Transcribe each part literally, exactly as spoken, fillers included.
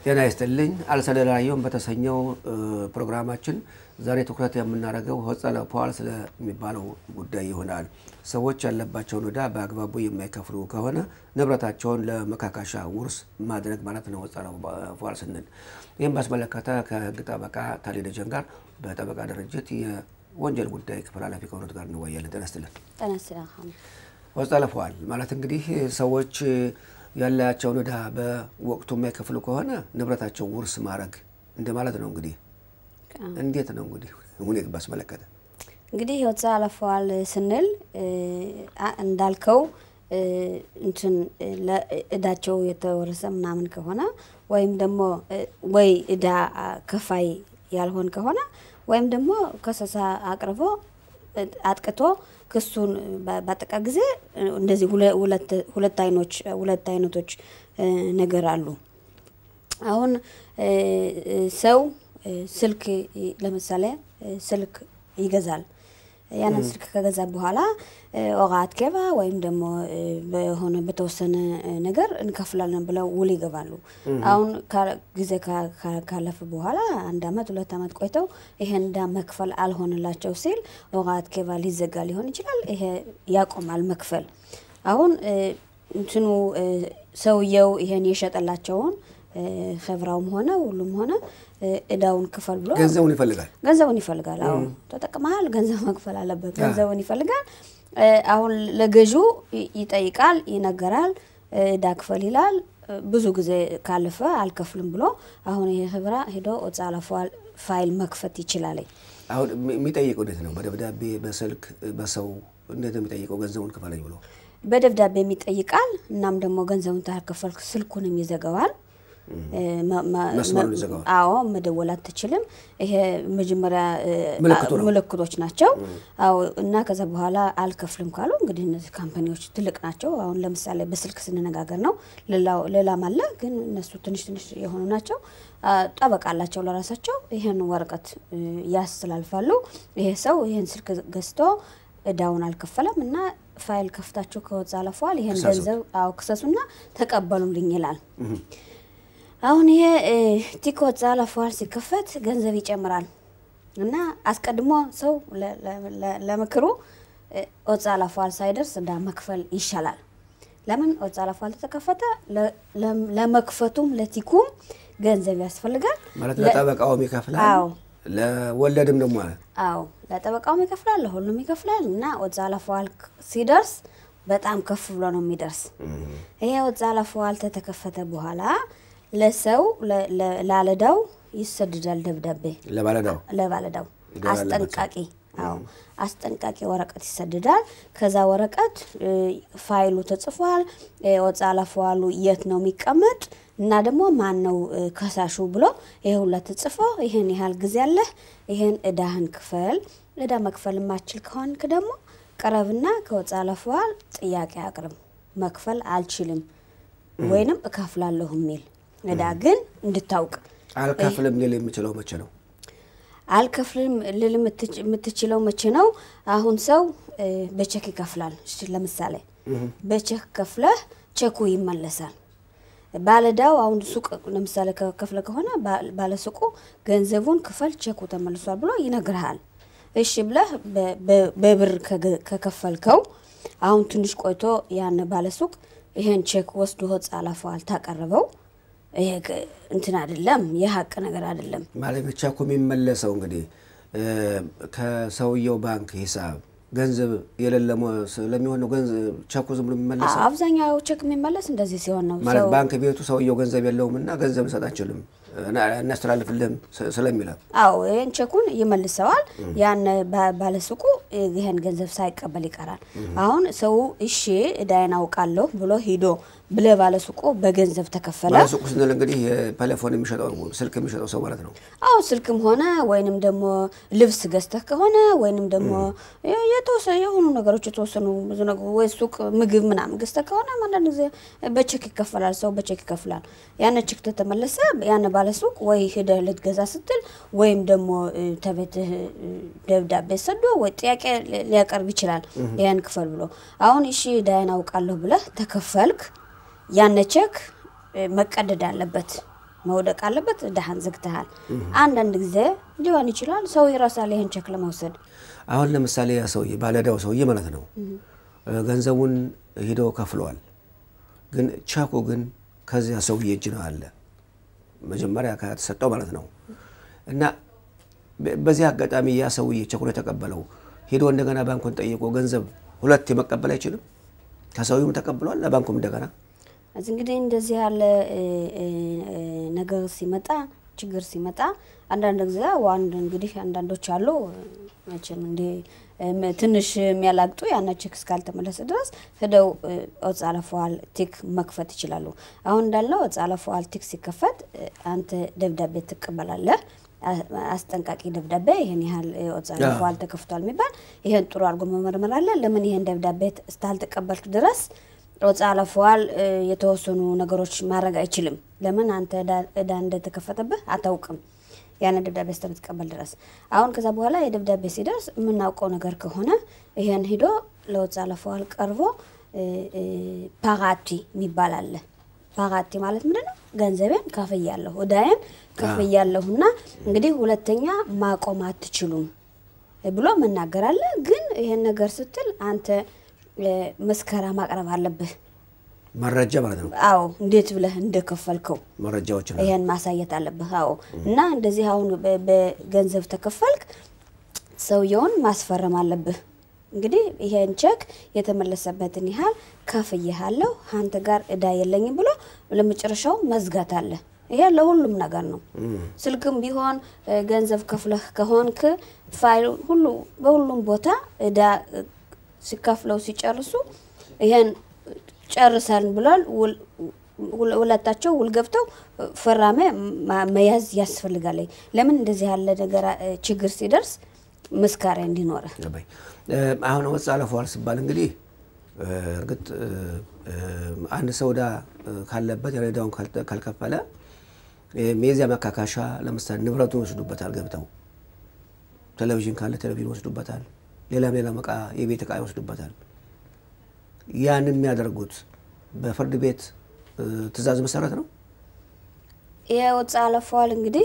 ጤና ይስጥልኝ አልሰለላየውን በተሰኘው ፕሮግራማችን ዛሬ ትኩረት የምናደርገው ሆጻለ ፖዋል ስለሚባለው ጉዳይ ይሆናል ሰዎች ያለባቸው ወዳ በአግባቡ የማይከፍሉ ከሆነ ንብረታቸውን ለመካካሻ ውርስ ማድረግ ማለት ነው ሆጻለ ፖዋል ስንል ይሄን ባስመለከተ ከህግ ጠበቃ ታሊደ ጀንጋር በጠበቃ ድርጅት የወንጀል ጉዳይ ክፍል ኃላፊ ከሆኑት ጋር ነው ያለን ጤና ይስጥልኝ ጤና ይስጥልኝ ሆጻለ ፖዋል ማለት እንግዲህ ሰዎች ያላቸው ወዳ በወቅቱ የማይከፍሉ ከሆነ ንብረታቸው ውርስ ማድረግ እንደማለት ነው እንግዲህ እንዴት ነው እንግዲህ ሁኔ ባስመለከተ እንግዲህ ሆጻለ ፖዋል ስንል እንዳልከው እንትን ለእዳቸው የተወረሰ ምናምን ከሆነ ወይም ደግሞ ወይ እዳ ከፋይ ያልሆነ ከሆነ ወይም ደግሞ ከሰሳ አቅርቦ አጥቅቶ ክሱን ባጠቃ ጊዜ እንደዚህ ሁለት ሁለት አይኖች ሁለት አይነቶች ነገር አሉ አሁን ሰው ስልክ ለምሳሌ ስልክ ይገዛል ያንን ስልክ ከገዛ በኋላ ወጋት ከባ ወይም ደግሞ በሆነ በተወሰነ ነገር እንከፍላለን ብለው ውል ይገባሉ አሁን ጊዜ ካለፈ በኋላ አንድ አመት ሁለት አመት ቆይተው ይሄን ዳ መክፈል አልሆነላቸው ሲል ወጋት ከባ ሊዘጋ ሊሆን ይችላል ይሄ ያቆማል መክፈል አሁን እንትኑ ሰውየው ይሄን የሸጠላቸውን خبراهم هنا ولهم هنا إداون كفل بلو جنزوني فلقال جنزوني فلقال أو تتكمل جنزون كفل على بك جنزوني فلقال أو لججو يتأيكال ينقرال دا كفل هلال بزوج زي كالفة على كفل بلو أهون هي خبرة هدو وتعالى فايل فايل مكفتي تشلالي أو متأيكو ده نو بدأ بدأ بسلك بسو ده متأيكو جنزون كفل يبلو بدأ بدأ بمتأيكال نام دمو جنزون تهر كفل سلكون ميزجوال ما ما አዎ መደወላት ተችልም ይሄ መጀመሪያ ምልክቶች ናቸው አዎ እና ከዛ በኋላ አልከፍልም ካሉ እንግዲህ እነዚህ ካምፓኒዎች ትልቅ ናቸው አሁን ለምሳሌ በስልክ ስንነጋገር ነው ለላው ለላ ማለ ግን እነሱ ትንሽ ትንሽ የሆኑ ናቸው ጠበቃላቸው ለራሳቸው ይሄን ወረቀት ያስተላልፋሉ ይሄ ሰው ይሄን ስልክ ገዝቶ እዳውን አልከፈለም እና ፋይል ከፍታችሁ ከወጻለ ፖዋል ይሄን ገንዘብ አው ክሰሱና ተቀበሉልኝ ይላል አሁን ይሄ ቲኮት ዛላ ፖዋል ሲከፈት ገንዘብ ይጨምራል እና አስቀድሞ ሰው ለመክሩ ኦጻላ ፖዋል ሳይደርስ እንዳ መክፈል ይሻላል ለምን ኦጻላ ፖዋል ተከፈተ ለመክፈቱም ለቲኩም ገንዘብ ያስፈልጋል ማለት ለጠበቃውም ይከፍላል አዎ ለወለድም ደሞ አዎ ለጠበቃውም ይከፍላል ለሁሉም ይከፍላል እና ኦጻላ ፖዋል ሲደርስ በጣም ከፍ ብሎ ነው የሚደርስ ይሄ ኦጻላ ፖዋል ተከፈተ በኋላ ለሰው ላለዳው ይሰድዳል ደብዳቤ ለባለዳው ለባለዳው አስጠንቃቂ አዎ አስጠንቃቂ ወረቀት ይሰድዳል ከዛ ወረቀት ፋይሉ ተጽፏል ወጻላ ፖዋሉ የት ነው የሚቀመጥ እና ደግሞ ማን ነው ከሳሹ ብሎ ይሄ ሁሉ ተጽፎ ይሄን ያህል ጊዜ አለ ይሄን እዳህን ክፈል እዳ መክፈል ማችል ከሆንክ ደግሞ ቀረብና ከወጻላ ፖዋል ጥያቄ አቅርብ መክፈል አልችልም ወይንም እከፍላለሁ ሚል እዳ ግን እንድታውቅ አልከፍልም ሊል የሚችለው መቼ ነው አልከፍልም ሊል የምትችለው መቼ ነው አሁን ሰው በቼክ ይከፍላል እሺ ለምሳሌ በቼክ ከፍለህ ቼኩ ይመለሳል ባለዳው አሁን ሱቅ ለምሳሌ ከከፍለ ከሆነ ባለሱቁ ገንዘቡን ክፈል ቼኩ ተመልሷል ብሎ ይነግርሃል እሺ ብለህ በብር ከከፈልከው አሁን ትንሽ ቆይቶ ያን ባለሱቅ ይሄን ቼክ ወስዶ ሆጻላ ፖዋል ታቀርበው ይሄ እንትን አይደለም የሐቅ ነገር አይደለም ማለት ብቻ እኮ የሚመለሰው እንግዲህ ከሰውየው ባንክ ሂሳብ ገንዘብ የለለሞ ስለሚሆነው ገንዘብ ቼኩ ዝም ብሎ የሚመለሰው አብዛኛው ቼክ የሚመለስ እንደዚህ ሲሆን ነው ማለት ባንክ ቤቱ ሰውየው ገንዘብ የለውምና ገንዘብ ሰጣችልም እናስተላልፍልም ስለሚለው አዎ ይሄን ቼኩን ይመልሰዋል ያን ባለሱቁ ይሄን ገንዘብ ሳይቀበል ይቀራል አሁን ሰው እሺ እዳይን አውቃለሁ ብሎ ሄዶ ብለ ባለሱቁ በገንዘብ ተከፈለ ባለሱቁ ስንል እንግዲህ ቴሌፎን የሚሸጠው ስልክ የሚሸጠው ሰው ማለት ነው አዎ ስልክም ሆነ ወይንም ደግሞ ልብስ ገዝተህ ከሆነ ወይንም ደግሞ የተወሰነ የሆኑ ነገሮች የተወሰኑ ብዙ ነገር ወይ ሱቅ ምግብ ምናምን ገዝተህ ከሆነ ማንዳንድ ጊዜ በቼክ ይከፈላል ሰው በቼክ ይከፈላል ያን ቼክ ተመለሰ ያን ባለሱቅ ወይ ሄደ ልትገዛ ስትል ወይም ደግሞ ተበትህ ደብዳቤ ሰዶ ወይ ጥያቄ ሊያቀርብ ይችላል ያን ክፈል ብሎ አሁን እሺ ዳይን አውቃለሁ ብለህ ተከፈልክ ያን ቼክ መቀደድ አለበት መውደቅ አለበት እዳህን ዝግተሃል አንዳንድ ጊዜ ሊሆን ይችላል ሰው ይራሳል ይሄን ቸክ ለመውሰድ አሁን ለምሳሌ ያ ሰው ባለዳው ሰው ማለት ነው ገንዘቡን ሄዶ ከፍሏል ግን ቸኩ ግን ከዚያ ሰው እጅ ነው አለ መጀመሪያ ከተሰጠው ማለት ነው እና በዚህ አጋጣሚ ያ ሰው ቸኩን ተቀበለው ሄዶ እንደገና ባንኩን ጠይቆ ገንዘብ ሁለት መቀበል አይችልም ከሰውም ተቀብሏል ለባንኩም እንደገና እንግዲህ እንደዚህ ያለ ነገር ሲመጣ ችግር ሲመጣ አንዳንድ ጊዜ ዋንድ እንግዲህ አንዳንዶች አሉ መቼም እንደ ትንሽ የሚያላግጡ ያና ቼክ እስካልተመለሰ ድረስ ሄደው ወጻለፈዋል ቲክ መክፈት ይችላሉ አሁን እንዳልነው ወጻለፈዋል ቲክ ሲከፈት አንተ ደብዳቤ ትቀበላለህ አስጠንቃቂ ደብዳቤ ይሄን ያህል ወጻለፈዋል ተከፍቷል የሚባል ይሄን ጥሩ አርጎ መመርመር አለ ለምን ይሄን ደብዳቤ ስታልተቀበልክ ድረስ ወጻለፈዋል የተወሰኑ ነገሮች ማድረግ አይችልም ለምን አንተ እዳ እንደተከፈተብህ አታውቅም ያን ደብዳቤ ስተምትቀበል ድረስ አሁን ከዛ በኋላ የደብዳቤ ሲደርስ ምናውቀው ነገር ከሆነ ይሄን ሄዶ ለወጻለፈዋል ቀርቦ ፓራቲ የሚባል አለ ፓራቲ ማለት ምንድነው ገንዘቤን ከፍያለሁ እዳዬን ከፍያለሁና እንግዲህ ሁለተኛ ማቆም አትችሉም ብሎ መናገር አለ ግን ይሄን ነገር ስትል አንተ መስከራ ማቅረብ አለብህ መረጃ ማለት ነው አዎ እንዴት ብለህ እንደከፈልከው መረጃዎች ነው ይሄን ማሳየት አለብህ አዎ እና እንደዚህ አሁን በገንዘብ ተከፈልክ ሰውየውን ማስፈረም አለብህ እንግዲህ ይሄን ቼክ የተመለሰበትን ይሃል ከፍየሃለሁ አንተ ጋር እዳ የለኝም ብሎ ለመጨረሻው መዝጋት አለ ይሄ ለሁሉም ነገር ነው ስልክም ቢሆን ገንዘብ ከፍለህ ከሆንክ ፋይል ሁሉ በሁሉም ቦታ እዳ ሲከፍለው ሲጨርሱ ይሄን ጨርሰን ብሏል ወላታቸው ወልገብተው ፈራመ መያዝ ያስፈልጋል ለምን እንደዚህ ያለ ነገር ችግር ሲደርስ መስካሪያ እንዲኖር አሁን ወጻለፈዋል ሲባል እንግዲህ እርግጥ አንድ ሰውዳ ካለበት ያለዳውን ካልከፈለ ሜዚያ ማካካሻ ለምሳሌ ንብረቱን ወስዱበታል ገብተው ቴሌቪዥን ካለ ቴሌቪዥን ወስዱበታል ሌላ ሌላ መቃ የቤት ዕቃ ወስዱበታል ያንን የሚያደርጉት በፍርድ ቤት ትዕዛዝ መሰረት ነው የወጻለፈዋል እንግዲህ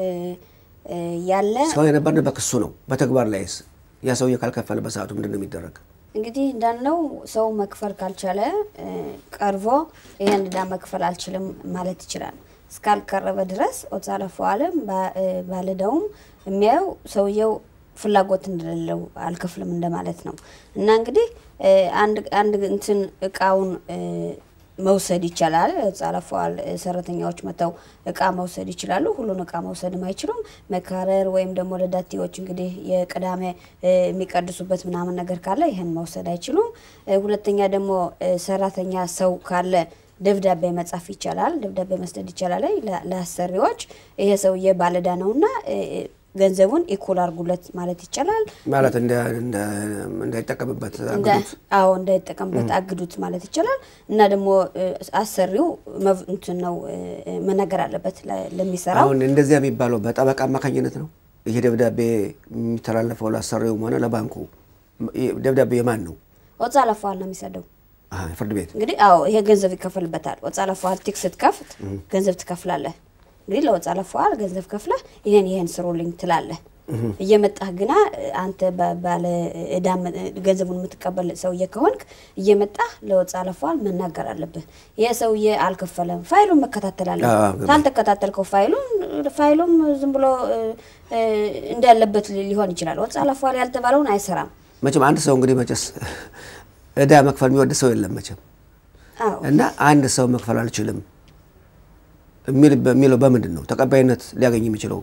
ያለ ሰው የነበርነ በክሱ ነው በተግባር ላይስ ያ ሰው የካልከፈለ በሰዓቱ ምንድነው የሚደረግ እንግዲህ እንዳልነው ሰው መክፈል ካልቻለ ቀርቦ ይሄን ዳ መክፈል አልችልም ማለት ይችላል እስካልቀረበ ድረስ ወጻለፈዋልም ባለዳውም የሚያው ሰውየው ፍላጎት እንደሌለው አልከፍልም እንደማለት ነው እና እንግዲህ አንድ አንድ እንትን እቃውን መውሰድ ይችላል ወጻለፈዋል ሰራተኛዎች መተው እቃ መውሰድ ይችላሉ ሁሉን እቃ መውሰድ ማይችሉም መካረር ወይም ደግሞ ለዳቲዎች እንግዲህ የቅዳሜ የሚቀድሱበት ምናምን ነገር ካለ ይሄን መውሰድ አይችሉም ሁለተኛ ደግሞ ሰራተኛ ሰው ካለ ደብዳቤ መጻፍ ይችላል ደብዳቤ መስጠት ይችላል ለአሰሪዎች ይሄ ሰው የባለዳ ነውና ገንዘቡን ኢኩል አርጉለት ማለት ይችላል ማለት እንደ እንደ እንዳይጠቀምበት አግዱት አዎ እንዳይጠቀምበት አግዱት ማለት ይችላል እና ደግሞ አሰሪው እንትን ነው መነገር አለበት ለሚሰራው አሁን እንደዚህ የሚባለው በጠበቃ ማካኝነት ነው ይሄ ደብዳቤ የሚተላለፈው ለአሰሪው ሆነ ለባንኩ ደብዳቤ የማን ነው ወጻለፈዋል ነው የሚሰደው አሃ ፍርድ ቤት እንግዲህ አዎ ይሄ ገንዘብ ይከፈልበታል ወጻለፈዋል ቲክስ ትከፍት ገንዘብ ትከፍላለህ እንግዲህ ለወጻለፈዋል ገንዘብ ከፍለህ ይሄን ይሄን ስሩልኝ ትላለህ እየመጣህ ግና አንተ ባለ እዳም ገንዘቡን የምትቀበል ሰውዬ ከሆንክ እየመጣህ ለወጻለፈዋል መናገር አለብህ የሰውዬ አልከፈለም ፋይሉን መከታተል አለብህ ታልተከታተልከው ፋይሉን ፋይሉም ዝም ብሎ እንዳለበት ሊሆን ይችላል ወጻለፈዋል ያልተባለውን አይሰራም መቼም አንድ ሰው እንግዲህ መጨስ እዳ መክፈል የሚወድ ሰው የለም መቼም አዎ እና አንድ ሰው መክፈል አልችልም የሚል በሚለው በመንድን ነው ተቀባይነት ሊያገኝ የሚችለው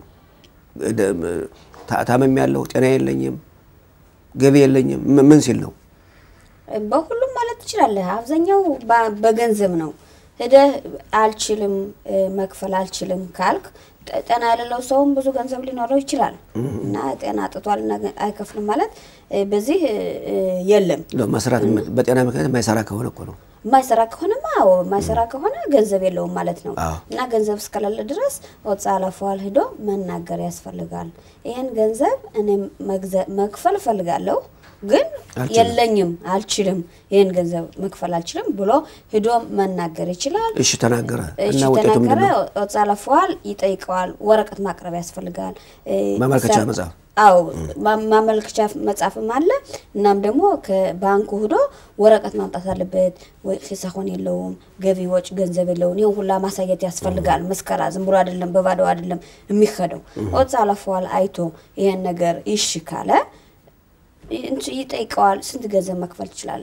ታመም ያለው ጤና የለኝም ገቢ የለኝም ምን ሲል ነው በሁሉም ማለት ይችላል አብዛኛው በገንዘብ ነው ሄደ አልችልም መክፈል አልችልም ካልክ ጤና ያለው ሰው ብዙ ገንዘብ ሊኖረው ይችላል እና ጤና አጥቷል አይከፍልም ማለት በዚህ የለም ለማስራት በጤና ምክንያት ማይሰራ ከሆነ እኮ ነው ማይሰራ ከሆነማ አዎ ማይሰራ ከሆነ ገንዘብ የለውም ማለት ነው እና ገንዘብ እስከላለ ድረስ ወጻለፈዋል ሄዶ መናገር ያስፈልጋል ይሄን ገንዘብ እኔ መክፈል ፈልጋለሁ ግን የለኝም አልችልም ይሄን ገንዘብ መክፈል አልችልም ብሎ ሄዶ መናገር ይችላል እሺ ተናገረ እና ወጣቱ ምንድነው ወጻለፈዋል ይጠይቀዋል ወረቀት ማቅረብ ያስፈልጋል ማመልከቻ መጻፍ አው ማመልከቻ መጻፍም አለ እናም ደግሞ ከባንኩ ሄዶ ወረቀት ማምጣት አለበት ወይ ኺሳኹን የለውም ገቢ ወጭ ገንዘብ የለውም ይሄን ሁላ ማሳየት ያስፈልጋል መስከራ ዝም ብሎ አይደለም በባዶ አይደለም የሚከደው ወጻለፈዋል አይቶ ይሄን ነገር እሺ ካለ ይጠይቀዋል ስንት ገንዘብ መክፈል ይችላል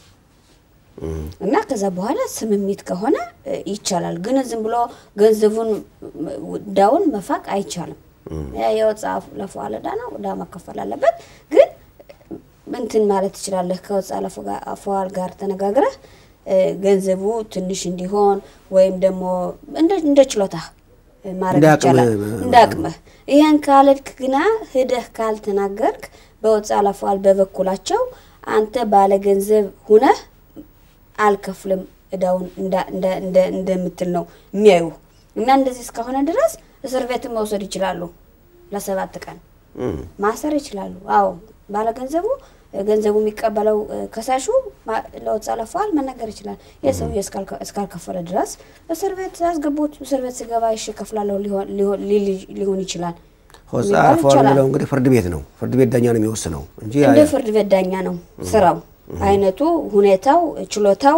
እና ከዛ በኋላ ስምምት ከሆነ ይቻላል ግን ዝም ብሎ ገንዘቡን ዳውን መፋቅ አይቻልም ያ የወጻፍ ለፈዋል ዳና ወዳ መከፈል አለበት ግን እንትን ማለት ይችላል ከወጻለፈ ጋር አፈዋል ጋር ተነጋግረ ገንዘቡ ትንሽ እንዲሆን ወይም ደግሞ እንደ እንደ ችሎታ ማረግ ይችላል እንዳቅመ ይሄን ካልክ ግና ሄደህ ካልተናገርክ በወጻለፈዋል በበኩላቸው አንተ ባለ ገንዘብ ሆነ አልከፍልም እዳውን እንደ እንደ እንደምትል ነው የሚያዩ እና እንደዚህ እስከሆነ ድረስ እስር ቤት መውሰድ ይችላሉ ለሰባት ቀን ማሰር ይችላሉ አው ባለ ገንዘቡ ገንዘቡ የሚቀበለው ከሳሹ ለወጻለፈዋል መናገር ይችላል የሰው የስካል ስካል ከፈለ ድረስ እስር ቤት ያስገቡት እስር ቤት ሲገባ ይሽከፍላለው ሊሆን ሊሆን ይችላል ወጻለፈዋል ነው እንግዲህ ፍርድ ቤት ነው ፍርድ ቤት ዳኛ ነው የሚወስነው እንጂ እንደ ፍርድ ቤት ዳኛ ነው ስራው አይነቱ ሁኔታው ችሎታው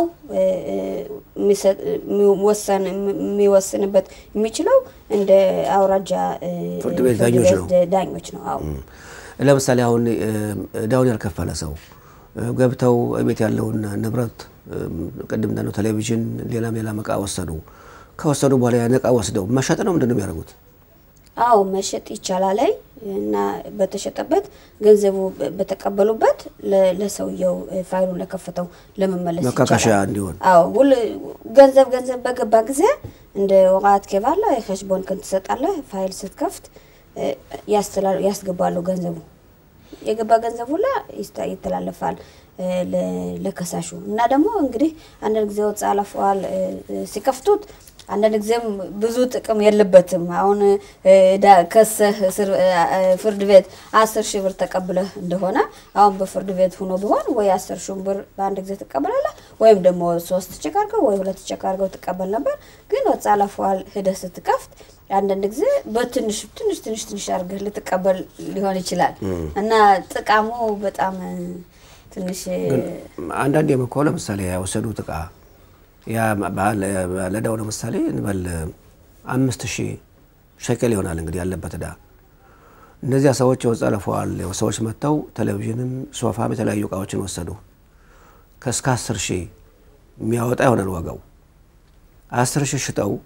የሚወሰን የሚወስንበት የሚችለው እንደ አውራጃ ፍርድ ቤት ዳኞች ነው ዳኞች ነው አው ለምሳሌ አሁን ዳውን ያልከፈለ ሰው ገብተው ቤት ያለውና ንብረት ቀደም እንደው ቴሌቪዥን ሌላ ሌላ መቃ ወሰዱ ከወሰዱ በኋላ ያነቃ ወስደው መሸጥ ነው ምንድነው የሚያደርጉት አው መሸጥ ይቻላል እና በተሸጠበት ገንዘቡ በተቀበሉበት ለሰውየው ፋይሉን ለከፈተው ለመመለስ መካካሻ እንዲሆን አው ሁሉ ገንዘብ ገንዘብ በገባ ጊዜ እንደ ወቃት ከባለ የኸሽቦን ከንት ተሰጣለ ፋይል ስትከፍት ያስተላል ያስገባሉ ገንዘቡ የገባ ገንዘቡ ላ ይተላለፋል ለከሳሹ እና ደግሞ እንግዲህ አንድ ጊዜ ወጻለፈዋል ሲከፍቱት አንድ ጊዜም ብዙ ጥቅም የለበትም አሁን ከሰህ ፍርድ ቤት አስር ሺህ ብር ተቀበለ እንደሆነ አሁን በፍርድ ቤት ሆኖ ቢሆን ወይ አስር ሺህ ብር በአንድ ጊዜ ተቀበላለ ወይም ደግሞ ሶስት ቼክ አድርገው ወይ ሁለት ቼክ አድርገው ተቀበል ነበር ግን ወጻለፈዋል ሄደህ ስትከፍት አንድ ጊዜ በትንሽ ትንሽ ትንሽ ትንሽ አድርገህ ልትቀበል ሊሆን ይችላል እና ጥቃሙ በጣም ትንሽ አንድ አንድ የመኮለ ለምሳሌ ያወሰዱ ጥቃ ያ ለዳው ለምሳሌ እንበል አምስት ሺህ ሸከል ይሆናል እንግዲህ ያለበት ዳ እነዚያ ሰዎች ወጻለፈዋል ሰዎች መተው ቴሌቪዥንም ሶፋም የተለያዩ ዕቃዎችን ወሰዱ ከስከ አስር ሺህ የሚያወጣ ይሆናል ዋጋው አስር ሺህ ሽጠው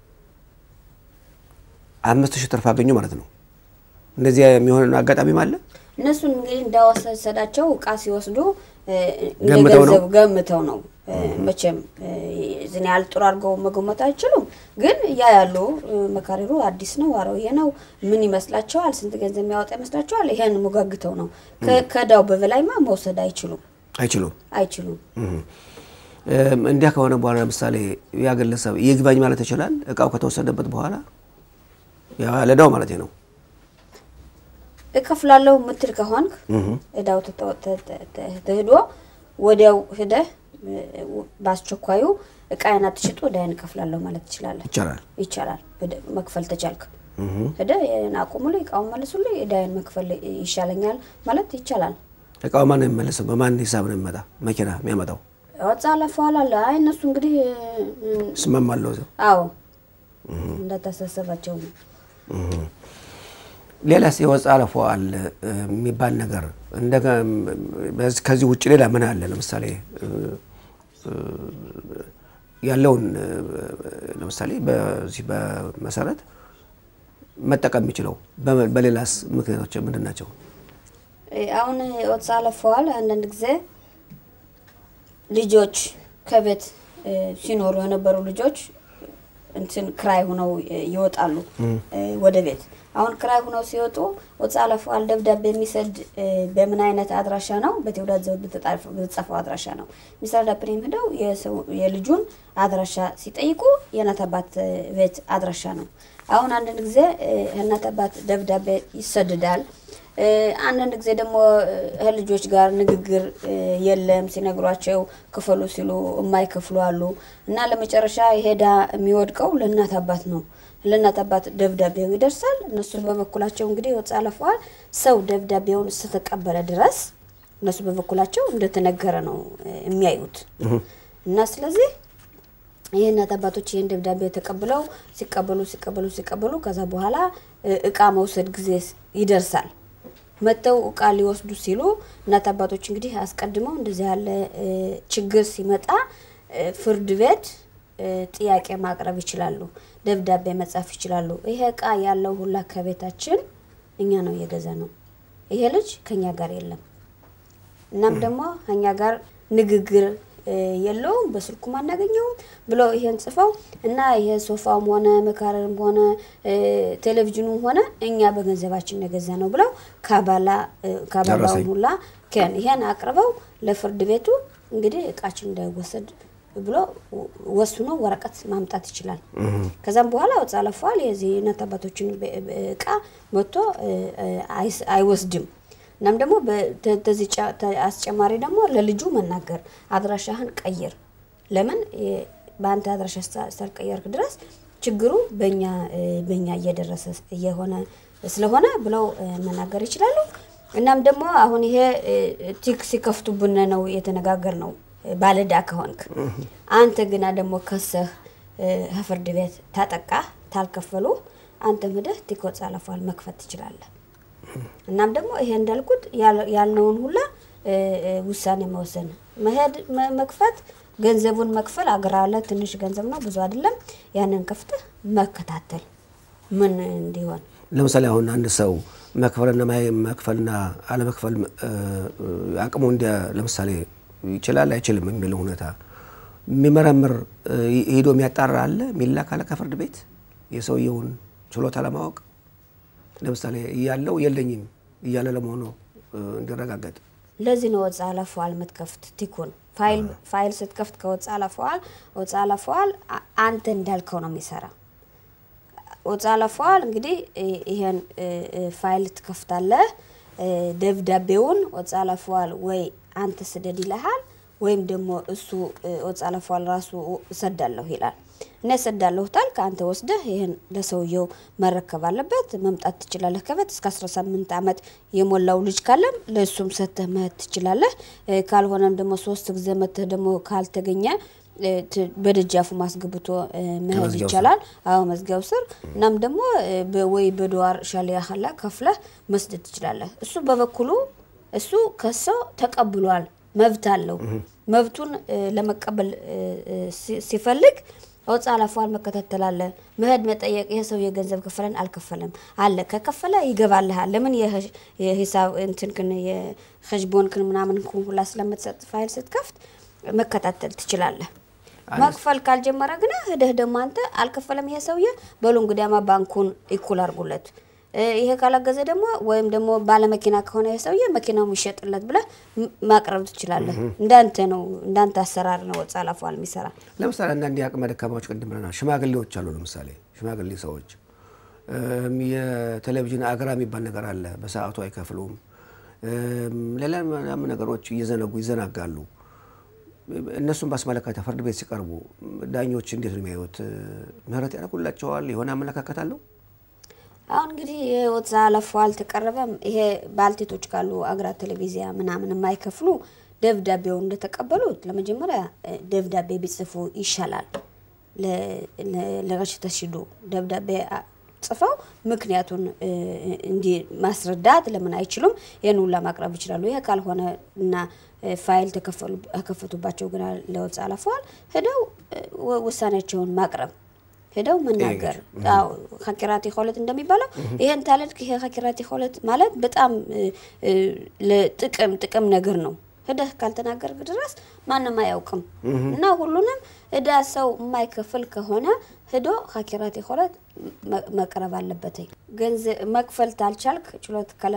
አምስት ሺህ ትርፍ አገኙ ማለት ነው እንደዚህ የሚሆን አጋጣሚ ማለት እነሱ እንግዲህ እንዳወሰዳቸው ዕቃ ሲወስዱ ገምተው ገምተው ነው መቼም ዝን ያል ጥሩ አድርገው መገመት አይችሉም ግን ያ ያሉ መካሪሩ አዲስ ነው አሮዬ ነው ምን ይመስላችኋል ስንት ገንዘብ የሚያወጣ ይመስላችኋል ይሄን ሙጋግተው ነው ከዳው በበላይማ መውሰድ አይችሉም አይችሉም አይችሉም እንዲያ ከሆነ በኋላ ለምሳሌ ያ ግለሰብ ይግባኝ ማለት ይችላል ዕቃው ከተወሰደበት በኋላ ያ ለዳው ማለት ነው እከፍላለሁ ምትል ከሆንክ እዳው ተሄዶ ወዲያው ሄደ ባስቸኳዩ ዕቃና ተሽጦ ዳይን ከፍላለሁ ማለት ይችላል ይቻላል ይቻላል መክፈል ተቻልክ ሄደ ያናቆሙልኝ ዕቃው መልሱልኝ ዳይን መክፈል ይሻለኛል ማለት ይቻላል ዕቃው ማን ይመለሰው በማን ሂሳብ ነው የሚመጣ መኪና የሚያመጣው ወጻለፈዋል አለ አይ እነሱ እንግዲህ ስማማለው አዎ እንደተሰሰባቸው ሌላስ የወጻለፈዋል የሚባል ነገር እንደገ ከዚህ ውጭ ሌላ ምን አለ ለምሳሌ ያለውን ለምሳሌ በዚህ በመሰረት መጠቀም ይችላል በሌላስ ምክንያቶች ምንድናቸው አሁን ወጻለፈዋል አንድ ጊዜ ልጆች ከቤት ሲኖሩ የነበሩ ልጆች እንትን ክራይ ሆነው ይወጣሉ ወደ ቤት አሁን ክራይ ሆነው ሲወጡ ወጻለፈዋል ደብዳቤ የሚሰድ በምን አይነት አድራሻ ነው በትውልድ ዘውድ በተጻፈው አድራሻ ነው ሚስተር ዳፕሪም ሄደው የልጁን አድራሻ ሲጠይቁ የናታባት ቤት አድራሻ ነው አሁን አንድ ጊዜ እናታባት ደብዳቤ ይሰድዳል አንዳንድ ጊዜ ደግሞ ልጆች ጋር ንግግር የለም ሲነግሯቸው ክፈሉ ሲሉ የማይከፍሉ አሉ እና ለመጨረሻ ይሄዳ የሚወድቀው ለእናት አባት ነው ለእናት አባት ደብዳቤው ይደርሳል እነሱ በበኩላቸው እንግዲህ ወጻለፈዋል ሰው ደብዳቤውን ስተቀበለ ድረስ እነሱ በበኩላቸው እንደተነገረ ነው የሚያዩት እና ስለዚህ የእናት አባቶች ይሄን ደብዳቤ ተቀበለው ሲቀበሉ ሲቀበሉ ሲቀበሉ ከዛ በኋላ እቃ መውሰድ ጊዜ ይደርሳል መተው እቃ ሊወስዱ ሲሉ እናት አባቶች እንግዲህ አስቀድመው እንደዚህ ያለ ችግር ሲመጣ ፍርድ ቤት ጥያቄ ማቅረብ ይችላሉ ደብዳቤ መጻፍ ይችላሉ ይሄ እቃ ያለው ሁላ ከቤታችን እኛ ነው የገዛነው ይሄ ልጅ ከኛ ጋር የለም እናም ደግሞ እኛ ጋር ንግግር የለው በስልኩ ማናገኘው ብሎ ይሄን ጽፈው እና ይሄ ሶፋውም ሆነ መካረም ሆነ ቴሌቪዥኑም ሆነ እኛ በገንዘባችን ነገዛ ነው ብለው ካባላ ካባላው ሁላ ከን ይሄን አቅርበው ለፍርድ ቤቱ እንግዲህ እቃችን እንዳይወሰድ ብሎ ወስኖ ወረቀት ማምጣት ይችላል ከዛም በኋላ ወጻለፋል የዚህ ነታባቶችን እቃ መጥቶ አይወስድም እናም ደግሞ በተዚህ አስጨማሪ ደግሞ ለልጁ መናገር አድራሻህን ቀይር ለምን ባንተ አድራሻ ሳልቀየርክ ድረስ ችግሩ በእኛ በእኛ እየደረሰ እየሆነ ስለሆነ ብለው መናገር ይችላሉ እናም ደግሞ አሁን ይሄ ቲክስ ይከፍቱብነ ነው የተነጋገር ነው ባለዳ ከሆንክ አንተ ግና ደግሞ ከሰህ ፍርድ ቤት ታጠቃ ታልከፈሉ አንተ ምድህ ቲኮ ጻለፋል መክፈት ትችላለህ እናም ደግሞ ይሄ እንዳልኩት ያልነውን ሁላ ውሳኔ መወሰን መሄድ መክፈት ገንዘቡን መክፈል አገራለ ትንሽ ገንዘብ ነው ብዙ አይደለም ያንን ከፍተ መከታተል ምን እንዲሆን ለምሳሌ አሁን አንድ ሰው መክፈልና መክፈልና አለ መክፈል አቅሙ እንደ ለምሳሌ ይችላል አይችልም የሚለው ሁኔታ የሚመረምር ሄዶ የሚያጣራ አለ ሚላክ አለ ከፍርድ ቤት የሰውየውን ችሎታ ለማወቅ ለምሳሌ ያለው የለኝም ይያለ ለመሆኑ እንዲረጋገጥ ለዚህ ነው ወጻለፈዋል መትከፍት ቲኩን ፋይል ፋይል ስትከፍት ከወጻለፈዋል ወጻለፈዋል አንተ እንዳልከው ነው የሚሰራ ወጻለፈዋል እንግዲህ ይሄን ፋይል ትከፍታለህ ደብዳቤውን ወጻለፈዋል ወይ አንተ ስደድ ይልሃል ወይም ደግሞ እሱ ወጻለፈዋል ራሱ ሰዳለሁ ይላል እኔ ሰዳለሁ ታልክ አንተ ወስደህ ይሄን ለሰውየው መረከብ አለበት መምጣት ትችላለህ ከበት እስከ አስራ ስምንት አመት የሞላው ልጅ ካለም ለሱም ሰተህ መት ትችላለህ ካልሆነም ደግሞ ሶስት ጊዜ መተህ ደግሞ ካልተገኘ በደጃፉ ማስገብቶ መሄድ ይችላል አው መዝጋው ስር እናም ደግሞ ወይ በዶር ሻሊያ ሐላ ከፍለህ መስደድ ትችላለህ እሱ በበኩሉ እሱ ከሶ ተቀብሏል መብት አለው መብቱን ለመቀበል ሲፈልግ ወጻለፋል መከታተላለ መሄድ መጠየቅ የሰው የገንዘብ ከፈለን አልከፈለም አለ ከከፈለ ይገባልሃል ለምን የሂሳብ እንትንከን የخجبونكن ምናምን ሁላ ስለምትሰጥ ፋይል ስትከፍት መከታተል ትችላለህ መክፈል ካልጀመረ ግና ሄደህ ደሞ አንተ አልከፈለም የሰውየ በሉ እንግዲያማ ባንኩን ኢኩል አርጉለት ይሄ ካላገዘ ደግሞ ወይም ደግሞ ባለ መኪና ከሆነ የሰውየ መኪናው ይሸጥለት ብለ ማቅረብ ትችላለህ እንዳንተ ነው እንዳንተ አሰራር ነው ወጻለፋል የሚሰራ ለምሳሌ አንዳንድ ያቅመ ደካማዎች ቀድመና ሽማግሌዎች አሉ ለምሳሌ ሽማግሌ ሰዎች የቴሌቪዥን አገራሚ ባል ነገር አለ በሰዓቱ አይከፍሉም ሌላም ነገሮች እየዘነጉ ይዘናጋሉ እነሱም ባስመለከተ ፍርድ ቤት ሲቀርቡ ዳኞች እንዴት ነው የሚያዩት ምህረት ያደርጉላቸዋል የሆነ አመለካከት አለው አሁን እንግዲህ ወጻለፋል ተቀረበም ይሄ ባልቴቶች ካሉ አገራ ቴሌቪዥን ምናምን የማይከፍሉ ደብዳቤው እንደተቀበሉት ለመጀመሪያ ደብዳቤ ቢጽፉ ይሻላል ለለጋሽ ተሽዶ ደብዳቤ ጽፈው ምክንያቱን እንዲ ማስረዳት ለምን አይችሉም የኑላ ማቅረብ ይችላሉ ይሄ ካልሆነ እና ፋይል ተከፈሉ አከፈቱባቸው ግና ለወጻለፋል ሄደው ወሳኔያቸውን ማቅረብ ሄደው መናገር አው ሐኪራቲ ሆለት እንደሚባለው ይሄን ታለልክ ይሄ ሐኪራቲ ሆለት ማለት በጣም ለጥቅም ጥቅም ነገር ነው ሄደህ ካልተናገርክ ድረስ ማንንም አያውቅም እና ሁሉንም እዳ ሰው የማይከፍል ከሆነ ሄዶ ሐኪራቲ ሆለት መቅረብ አለበት ገንዘብ መክፈል ታልቻልክ ችሎት ከለለ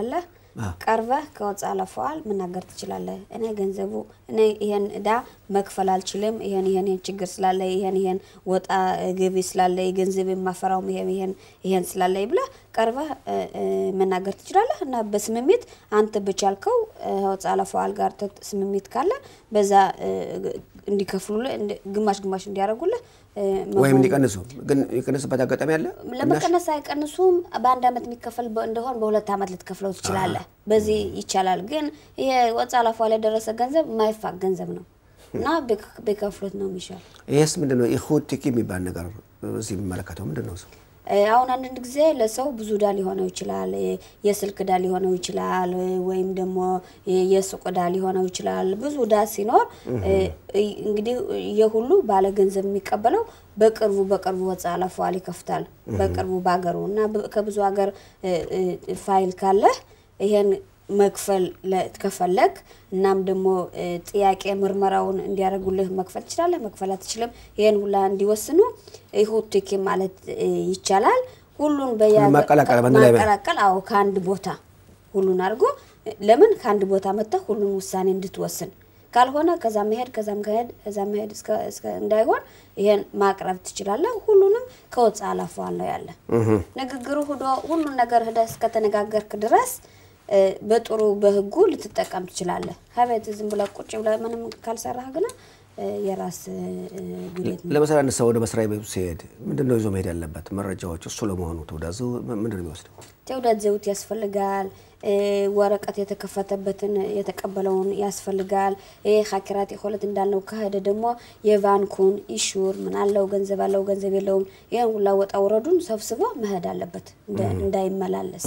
ቀርበህ ከወጣ ለፈዋል መናገር ትችላለህ እኔ ገንዘቡ እኔ ይሄን እዳ መክፈል አልችልም ይሄን ይሄን ችግር ስላለ ይሄን ይሄን ወጣ ገቢ ስላለ ገንዘብ ማፈራው ይሄን ይሄን ይሄን ስላለ ይብላ ቀርበህ መናገር ትችላለህ እና በስምሚት አንተ በቻልከው ወጣ ለፈዋል ጋር ስምሚት ካለ በዛ እንዲከፍሉልህ ግማሽ ግማሽ እንዲያረጉልህ ወይም እንዲቀንሱ ግን ይቀንሱበት አጋጣሚ አለ ለመቀነስ አይቀንሱም በአንድ አመት የሚከፈል እንደሆነ በሁለት አመት ልትከፍለው ትችላለህ በዚህ ይቻላል ግን ይሄ ወጣ ለፈዋል የደረሰ ገንዘብ ማይፋቅ ገንዘብ ነው እና በከፍሎት ነው የሚሻል ይሄስ ምንድነው ኢኹድ ቲኪ የሚባል ነገር እዚህ የሚመለከተው ምንድነው እሱ አሁን አንድ ጊዜ ለሰው ብዙ ዳል ሊሆነው ይችላል የስልክ ዳል ሊሆነው ይችላል ወይም ደግሞ የሱቅ ዳል ሊሆነው ይችላል ብዙ ዳ ሲኖር እንግዲህ የሁሉ ባለ ገንዘብ የሚቀበለው በቅርቡ በቅርቡ ወጣ ለፈዋል ይከፍታል በቅርቡ ባገሩና ከብዙ ሀገር ፋይል ካለ ይሄን መክፈል ለተከፈለክ እናም ደግሞ ጥያቄ ምርመራውን እንዲያረጉልህ መክፈል ይችላል መክፈል አትችልም ይሄን ሁላ እንዲወስኑ ኢኹቲኪ ማለት ይቻላል ሁሉን በያ ማቀላቀል አው ካንድ ቦታ ሁሉን አርጎ ለምን ካንድ ቦታ መጣ ሁሉን ውሳኔ እንድትወስን ካልሆነ ከዛ መሄድ ከዛም ከሄድ ከዛ መሄድ እስከ እስከ እንዳይሆን ይሄን ማቅረብ ትችላለህ ሁሉንም ከወጣ ለፈዋል ነው ያለ ንግግሩ ሁሉ ሁሉ ነገር ሄደ እስከ ተነጋገርክ ድረስ በጥሩ በህጉ ልትጠቀም ትችላለህ ሀበት ዝም ብለ ቁጭ ብለ ምንም ካልሰራህ ግን የራስ ጉዳት ለምሳሌ አንድ ሰው ወደ መስሪያ ቤት ሲሄድ ምንድነው ይዞ መሄድ ያለበት መረጃዎች እሱ ለመሆኑ ተወዳዙ ምንድነው የሚወስደው ተወዳጅ ዘውት ያስፈልጋል ወረቀት የተከፈተበትን የተቀበለውን ያስፈልጋል ይሄ ሀኪራት ይሆለት እንዳልነው ከሄደ ደግሞ የባንኩን ኢሹር ምን አለው ገንዘብ አለው ገንዘብ የለውም ይሄን ሁላ ወጣ ወረዱን ሰብስቦ መሄድ አለበት እንዳይመላለስ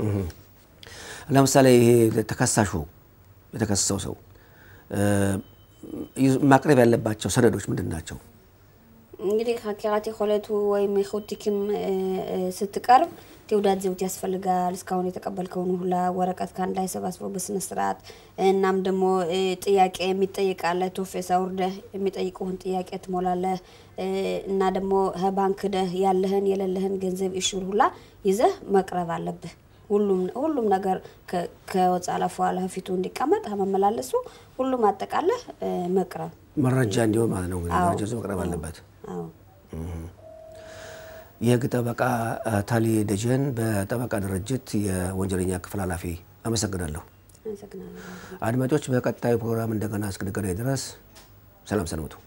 ለምሳሌ ይሄ ተከሳሹ የተከሰሰው ሰው ማቅረብ ያለባቸው ሰነዶች ምንድናቸው እንግዲህ ሀኪራት ይሆለቱ ወይ ኢኹቲኪም ስትቀርብ ተወዳጅ ዘውት ያስፈልጋል እስካሁን የተቀበልከውን ሁላ ወረቀት ካን ላይ ሰባስበው በስነ ስርዓት እናም ደግሞ ጥያቄ የሚጠይቃለ ቶፌሳ ወርደ የሚጠይቁን ጥያቄ ትሞላለህ እና ደግሞ ባንክ ደህ ያለህን የለለህን ገንዘብ ኢሹር ሁላ ይዘህ መቅረብ አለብህ ሁሉም ሁሉም ነገር ከወጣ ለፈዋል ፊቱ እንዲቀመጥ አመመላለሱ ሁሉም አጠቃለህ መቅረብ መረጃ እንዲሆን ማለት ነው መረጃ መቅረብ አለበት አዎ የህግ ጠበቃ ታሊ ደጀን በጠበቃ ድርጅት የወንጀለኛ ክፍል ኃላፊ አመሰግናለሁ አመሰግናለሁ አድማጮች በቀጣዩ ፕሮግራም እንደገና እስክንገናኝ ድረስ ሰላም ሰንብቱ